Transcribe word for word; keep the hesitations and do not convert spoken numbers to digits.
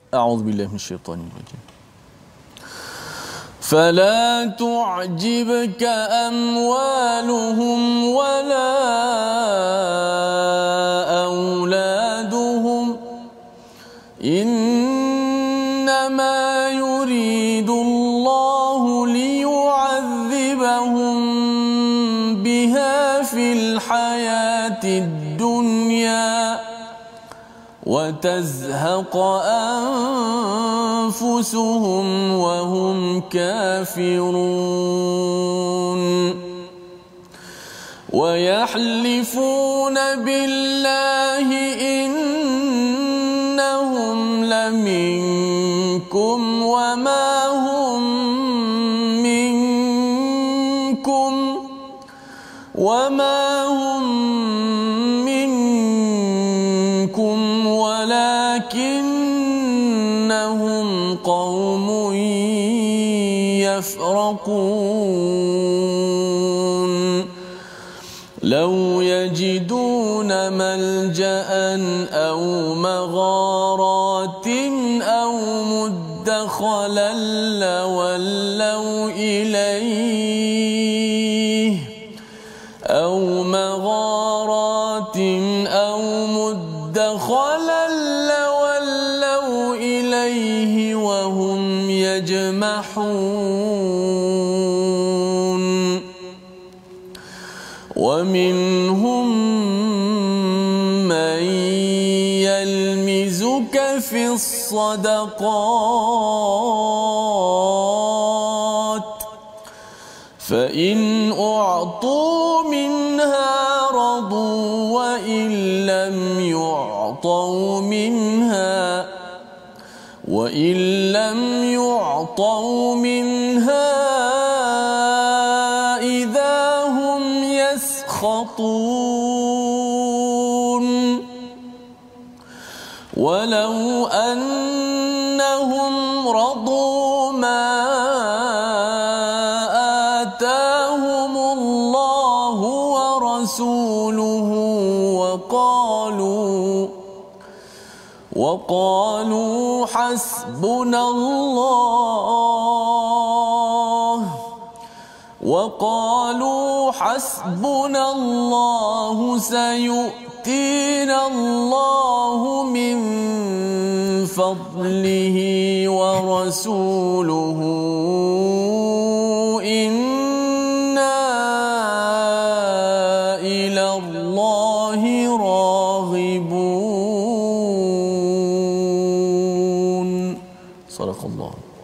أعوذ بالله من الشيطان الرجيم. فلا تعجبك أموالهم ولا أولادهم إنما يريد الله ليعذبهم بها في الحياة الدنيا وتزهق أنفسهم وهم كافرون ويحلفون بالله إنهم لمنكم وما هم منكم وما هم منكم ولكنهم قوم يفرقون لو يجدون ملجأ أو مغارات أو مدخلا لولوا إليه أو مغارات أو مدخلا لولوا إليه وهم يجمحون ومنهم من يلمزك في الصدقات فإن أعطوا منها رضوا وإن لم يعطوا منها وإن لم يعطوا منها إذا هم يسخطون ولو أنهم رضوا ما آتاهم الله ورسوله وقالوا وقالوا حسبنا الله وقالوا حسبنا الله سيؤتينا الله من فضله ورسوله إنا إلى الله راغبون. صدق الله.